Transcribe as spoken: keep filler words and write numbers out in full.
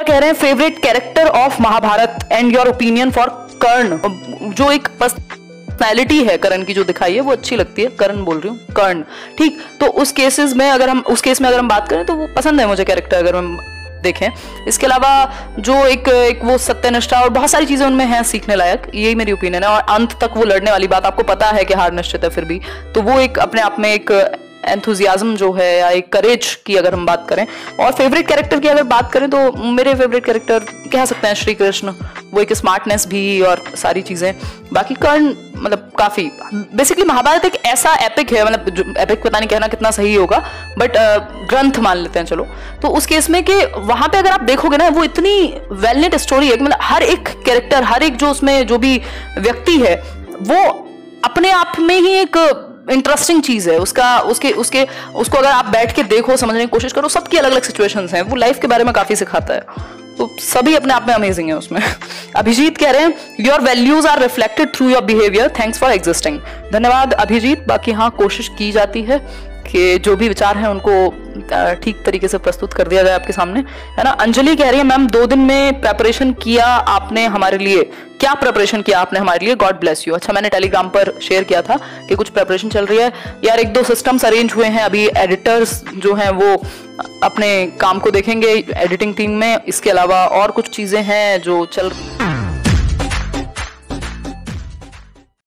कह रहे हैं favourite character of Mahabharat and your opinion for Karna, जो एक पर्सनैलिटी है कर्ण की जो दिखाई है वो अच्छी लगती है। कर्ण बोल रही हूँ, कर्ण, ठीक। तो उस केसेस में अगर हम उस केस में अगर हम बात करें तो वो पसंद है मुझे कैरेक्टर, अगर हम देखें। इसके अलावा जो एक एक वो सत्यनिष्ठा और बहुत सारी चीजें उनमें हैं सीखने लायक, यही मेरी ओपिनियन है। और अंत तक वो लड़ने वाली बात, आपको पता है कि हार निश्चित है फिर भी, तो वो एक अपने आप में एक एंथुजियाज्म जो है या एक करेज की अगर हम बात करें। और फेवरेट कैरेक्टर की अगर बात करें तो मेरे फेवरेट कैरेक्टर कह सकते हैं श्री कृष्ण, वो एक स्मार्टनेस भी और सारी चीजें। बाकी कर्ण मतलब काफी, बेसिकली महाभारत एक ऐसा एपिक है, मतलब एपिक पता नहीं कहना कितना सही होगा, बट ग्रंथ मान लेते हैं चलो। तो उस केस में कि वहां पे अगर आप देखोगे ना, वो इतनी वेल नेट स्टोरी है कि मतलब हर एक कैरेक्टर, हर एक जो उसमें जो भी व्यक्ति है वो अपने आप में ही एक इंटरेस्टिंग चीज है। उसका उसके उसके उसको अगर आप बैठ के देखो, समझने की कोशिश करो, सबकी अलग अलग सिचुएशंस हैं, वो लाइफ के बारे में काफी सिखाता है, तो सभी अपने आप में अमेजिंग है उसमें। अभिजीत कह रहे हैं your values are reflected through your behaviour, thanks for existing. धन्यवाद अभिजीत। बाकी हाँ, कोशिश की जाती है कि जो भी विचार हैं उनको ठीक तरीके से प्रस्तुत कर दिया जाए आपके सामने, है ना। अंजलि कह रही है मैम दो दिन में प्रेपरेशन किया आपने हमारे लिए, क्या प्रेपरेशन किया आपने हमारे लिए, गॉड ब्लेस यू। अच्छा, मैंने टेलीग्राम पर शेयर किया था कि कुछ प्रेपरेशन चल रही है यार, एक दो सिस्टम्स अरेंज हुए हैं, अभी एडिटर्स जो हैं वो अपने काम को देखेंगे एडिटिंग टीम में, इसके अलावा और कुछ चीजें हैं जो चल